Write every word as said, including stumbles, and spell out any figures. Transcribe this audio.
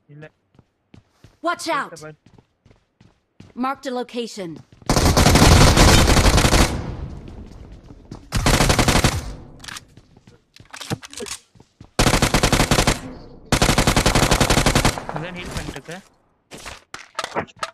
இல்ல Watch out! Marked a location. அதான் heal பண்ணிட்டு இருக்க